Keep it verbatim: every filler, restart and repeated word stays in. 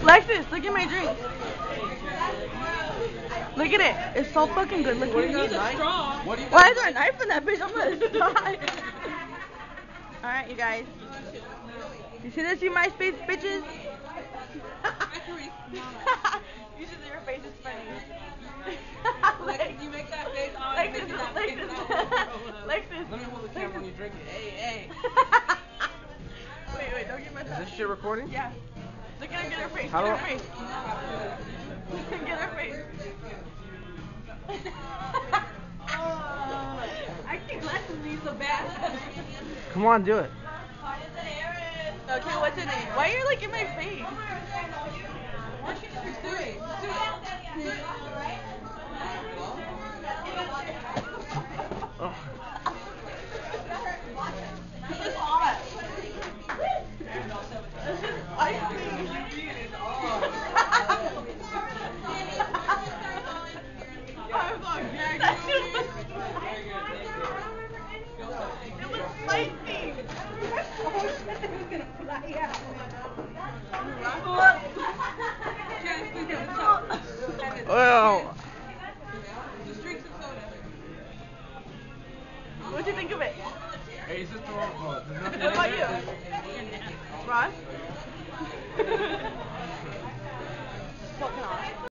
Lexus, look at my drink. Look at it. It's so fucking good. Look at it. You need a straw. Why is there a knife in that bitch? I'm gonna die. Alright, you guys. You see this, you MySpace bitches? You should see your face is funny. Like, you make that face on Lexus, making that Lexus, face Lexus. Lexus. Let me hold the camera when you drink it. Hey, hey. Wait, wait, don't get my Is this shit recording? Yeah. Look at her, get her face. How Get do her face. Get her face. I can't glasses me so bad. Come on, do it. Okay, what's in it? Why are you like in my face? Do it. Do it. Oh. It's hot. This is icy. I'm so gagged. It was spicy. Well. Just drink some soda. What'd you think of it? Hey, sister, what about you? Ross? Fucking awesome.